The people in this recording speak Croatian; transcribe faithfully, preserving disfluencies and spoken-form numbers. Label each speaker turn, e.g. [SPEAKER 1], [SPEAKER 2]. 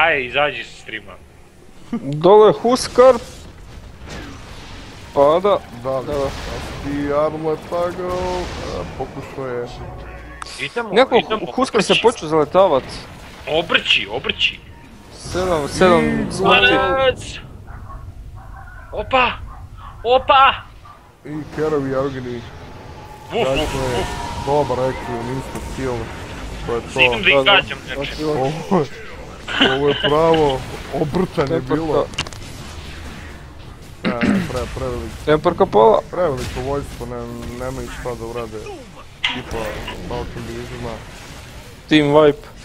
[SPEAKER 1] Aj, izađi s streama.
[SPEAKER 2] Dole je Huskar. Pada.
[SPEAKER 3] Da, da. I Arle tagao, pokušao je...
[SPEAKER 1] Idemo,
[SPEAKER 2] Nekako
[SPEAKER 1] idemo.
[SPEAKER 2] Huskar se počeo zaletavat.
[SPEAKER 1] Obrći, obrći.
[SPEAKER 2] Sedam, sedam smrti.
[SPEAKER 1] Marac! Opa! Opa!
[SPEAKER 3] I Kerovi Argini.
[SPEAKER 1] Vuf, vuf,
[SPEAKER 3] Dakle,
[SPEAKER 1] vuf.
[SPEAKER 3] dobar ekviju, niste skill. To je to.
[SPEAKER 1] Idem da ih gađam, znači.
[SPEAKER 3] Ovo je, ovo je pravo obrtanje bilo. Ne, pre, prevelik,
[SPEAKER 2] Temperka pola.
[SPEAKER 3] preveliko vojstvo, ne, nemaju šta da urade. Tipa, Falcon Divisiona.
[SPEAKER 2] Team wipe.